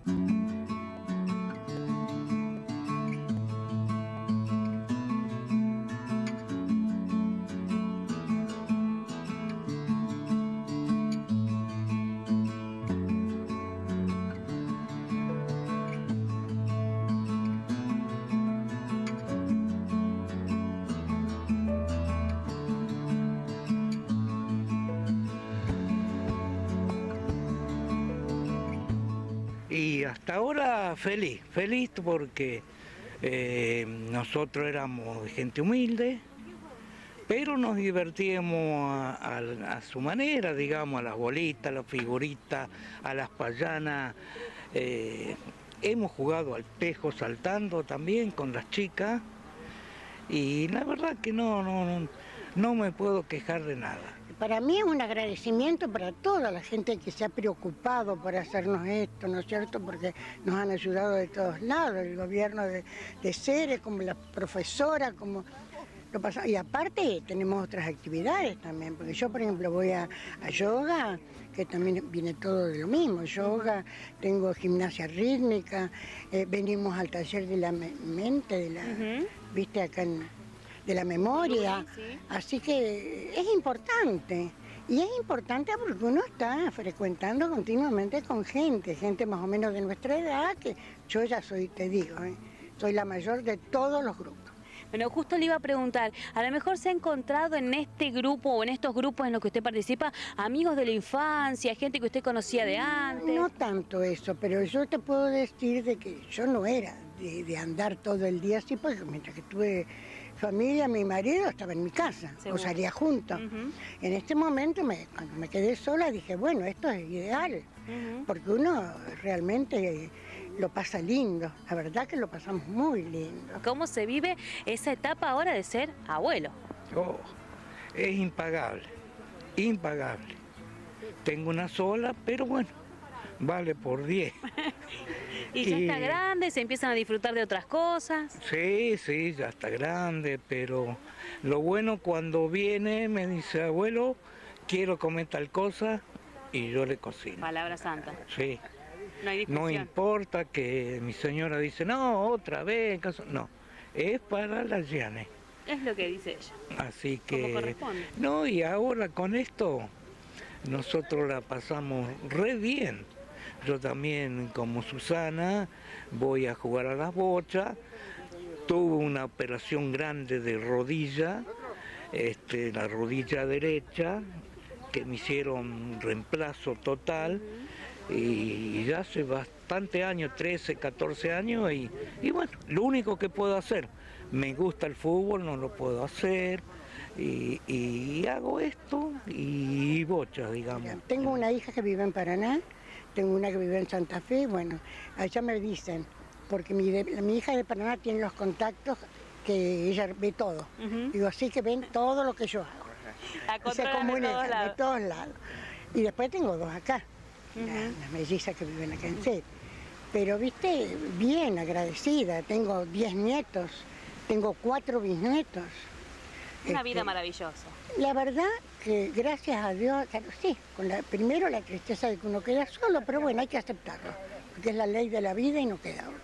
Y hasta ahora feliz porque nosotros éramos de gente humilde, pero nos divertíamos a su manera, digamos, a las bolitas, a las figuritas, a las payanas. Hemos jugado al tejo saltando también con las chicas y la verdad que no me puedo quejar de nada. Para mí es un agradecimiento para toda la gente que se ha preocupado por hacernos esto, ¿no es cierto? Porque nos han ayudado de todos lados, el gobierno de Ceres, como la profesora, como lo pasamos. Y aparte tenemos otras actividades también, porque yo por ejemplo voy a yoga, que también viene todo de lo mismo, yoga, tengo gimnasia rítmica, venimos al taller de la mente, de la, viste acá de la memoria, sí. Así que es importante, y es importante porque uno está frecuentando continuamente con gente más o menos de nuestra edad, que yo ya soy, te digo, soy la mayor de todos los grupos. Bueno, justo le iba a preguntar, a lo mejor se ha encontrado en este grupo o en estos grupos en los que usted participa, amigos de la infancia, gente que usted conocía de antes. No tanto eso, pero yo te puedo decir de que yo no era de andar todo el día así, porque mientras que tuve familia, mi marido estaba en mi casa, o salía juntos. En este momento, cuando me quedé sola, dije, bueno, esto es ideal, porque uno realmente lo pasa lindo, la verdad que lo pasamos muy lindo. ¿Cómo se vive esa etapa ahora de ser abuelo? Oh, es impagable, impagable. Tengo una sola, pero bueno, vale por 10. ¿Y ya está grande? ¿Se empiezan a disfrutar de otras cosas? Sí, sí, ya está grande, pero lo bueno cuando viene me dice, abuelo, quiero comer tal cosa, y yo le cocino. Palabra santa. Sí. No hay discusión. No importa que mi señora dice, no, otra vez, no, es para la Giane. Es lo que dice ella. Así que... Como corresponde. No, y ahora con esto, nosotros la pasamos re bien. Yo también, como Susana, voy a jugar a las bochas. Tuve una operación grande de rodilla, la rodilla derecha, que me hicieron reemplazo total. Y ya hace bastante años, 13, 14 años, y bueno, lo único que puedo hacer, me gusta el fútbol, no lo puedo hacer, y hago esto y bocha, digamos. Tengo una hija que vive en Paraná, tengo una que vive en Santa Fe, bueno, allá me dicen, porque mi hija de Paraná tiene los contactos que ella ve todo, digo, así que ven todo lo que yo hago, se comunican de todos lados, y después tengo dos acá. Las mellizas que viven acá en Ceres. Pero, viste, bien agradecida. Tengo 10 nietos, tengo 4 bisnietos. Una vida maravillosa. La verdad que, gracias a Dios, claro, sí, primero la tristeza de que uno queda solo, pero bueno, hay que aceptarlo, porque es la ley de la vida y no queda otra.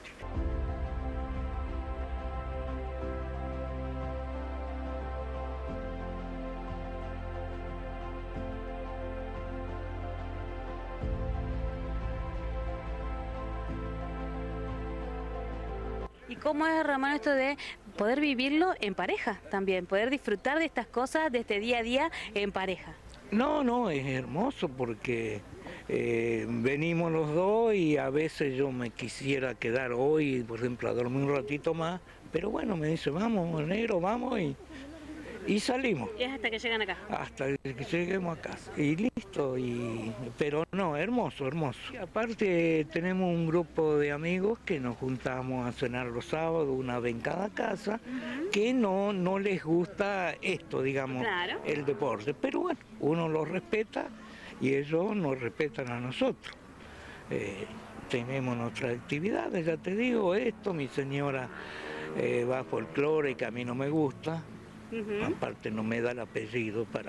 ¿Y cómo es, Ramón, esto de poder vivirlo en pareja también? Poder disfrutar de estas cosas, de este día a día en pareja. No, es hermoso porque venimos los dos y a veces yo me quisiera quedar hoy, por ejemplo, a dormir un ratito más, pero bueno, me dice, vamos, negro, vamos y salimos. Y es hasta que llegan acá. Hasta que lleguemos a casa. Y listo, pero no, hermoso, hermoso. Y aparte tenemos un grupo de amigos que nos juntamos a cenar los sábados, una vez en cada casa, que no les gusta esto, digamos, claro, el deporte. Pero bueno, uno lo respeta y ellos nos respetan a nosotros. Tenemos nuestras actividades, ya te digo, esto, mi señora va a folclore, que a mí no me gusta. Aparte no me da el apellido para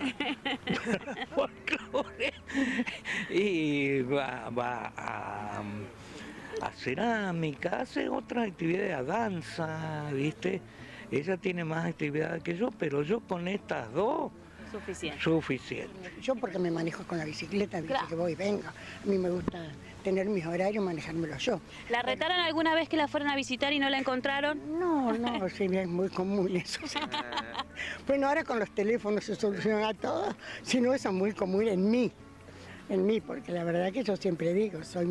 folclore. Y va a cerámica, hace otras actividades, a danza, ¿viste? Ella tiene más actividades que yo, pero yo con estas dos, suficiente. Yo porque me manejo con la bicicleta, ¿viste? Claro. Que voy y vengo. A mí me gusta tener mis horarios, manejármelos yo. ¿La retaron alguna vez que la fueron a visitar y no la encontraron? No, sí, es muy común eso. Bueno, ahora con los teléfonos se soluciona todo, si no, eso es muy común en mí, porque la verdad que yo siempre digo, soy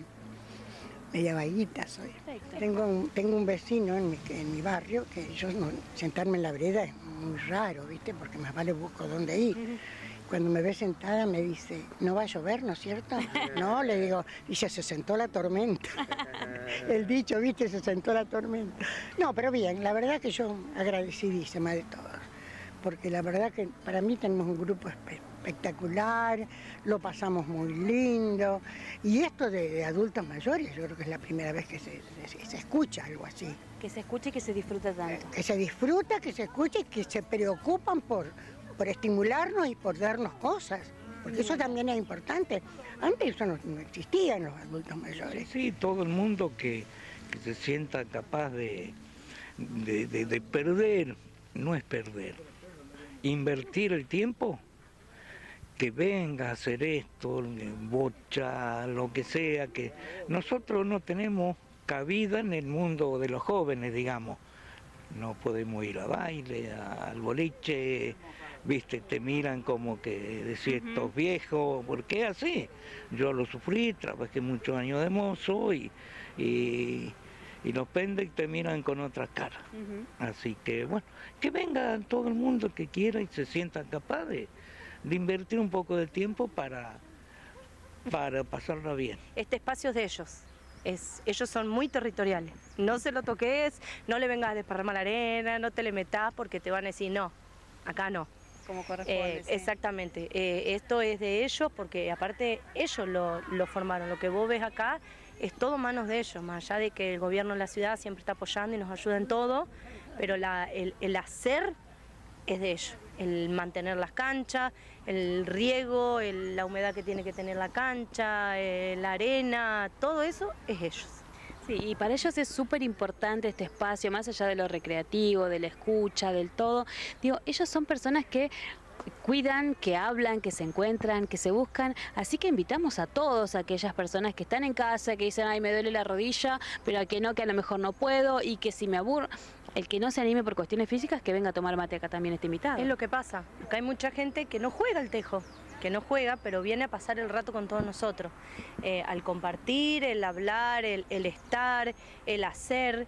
media vaguita soy. Tengo un vecino en mi barrio que yo sentarme en la vereda es muy raro, ¿viste? Porque más vale busco dónde ir. Cuando me ve sentada me dice, ¿no va a llover, no es cierto? No, le digo, dice, se sentó la tormenta. El dicho, ¿viste? Se sentó la tormenta. No, pero bien, la verdad que yo agradecidísima de todos, porque la verdad que para mí tenemos un grupo espectacular, lo pasamos muy lindo, y esto de adultos mayores, yo creo que es la primera vez que se escucha algo así. Que se escuche y que se disfruta tanto. Que se disfruta, que se escuche y que se preocupan por estimularnos y por darnos cosas, porque eso también es importante. Antes eso no existía en los adultos mayores. Sí, todo el mundo que se sienta capaz de perder, no es perder, invertir el tiempo, que venga a hacer esto, bocha, lo que sea, que nosotros no tenemos cabida en el mundo de los jóvenes, digamos. No podemos ir a baile, al boliche, viste, te miran como que decís estos viejos, porque es así. Yo lo sufrí, trabajé muchos años de mozo y los pendejos te miran con otra cara. Así que bueno, que venga todo el mundo que quiera y se sienta capaz de invertir un poco de tiempo para pasarlo bien. Este espacio es de ellos. Ellos son muy territoriales, no se lo toques, no le vengas a desparramar la arena, no te le metas porque te van a decir no, acá no. Como corresponde. Sí. Exactamente, esto es de ellos porque aparte ellos lo formaron, lo que vos ves acá es todo manos de ellos, más allá de que el gobierno de la ciudad siempre está apoyando y nos ayuda en todo, pero el hacer es de ellos, el mantener las canchas, el riego, la humedad que tiene que tener la cancha, la arena, todo eso es ellos. Sí, y para ellos es súper importante este espacio, más allá de lo recreativo, de la escucha, del todo. Digo, ellos son personas que cuidan, que hablan, que se encuentran, que se buscan, así que invitamos a todos aquellas personas que están en casa, que dicen, ay, me duele la rodilla, pero que a lo mejor no puedo, y que si me aburro, el que no se anime por cuestiones físicas, que venga a tomar mate acá también este invitado. Es lo que pasa, acá hay mucha gente que no juega al tejo, que no juega, pero viene a pasar el rato con todos nosotros, al compartir, el hablar, el estar, el hacer.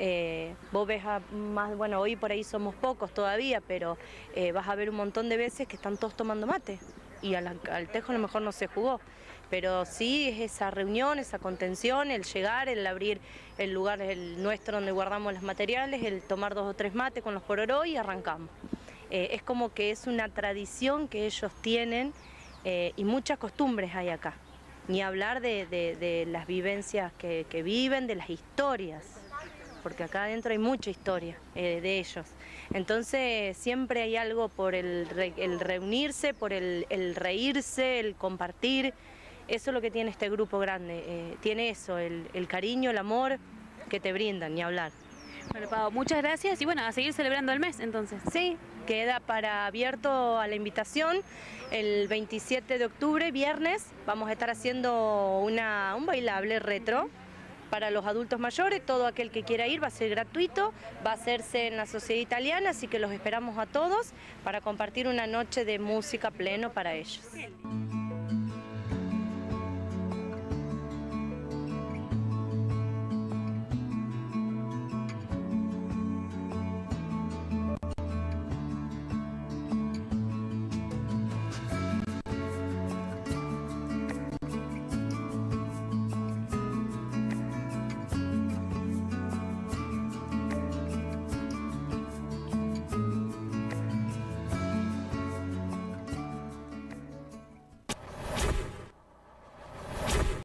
Vos ves más, bueno, hoy por ahí somos pocos todavía, pero vas a ver un montón de veces que están todos tomando mate y al tejo a lo mejor no se jugó, pero sí es esa reunión, esa contención, el llegar, el abrir el lugar nuestro donde guardamos los materiales, el tomar 2 o 3 mates con los pororó y arrancamos. Es como que es una tradición que ellos tienen y muchas costumbres hay acá, ni hablar de las vivencias que viven, de las historias, porque acá adentro hay mucha historia de ellos. Entonces siempre hay algo por el reunirse, por el reírse, el compartir. Eso es lo que tiene este grupo grande, tiene eso, el cariño, el amor que te brindan, ni hablar. Bueno, Pau, muchas gracias y bueno, a seguir celebrando el mes entonces. Sí, queda para abierto a la invitación. El 27 de octubre, viernes, vamos a estar haciendo un bailable retro para los adultos mayores. Todo aquel que quiera ir va a ser gratuito, va a hacerse en la Sociedad Italiana, así que los esperamos a todos para compartir una noche de música pleno para ellos.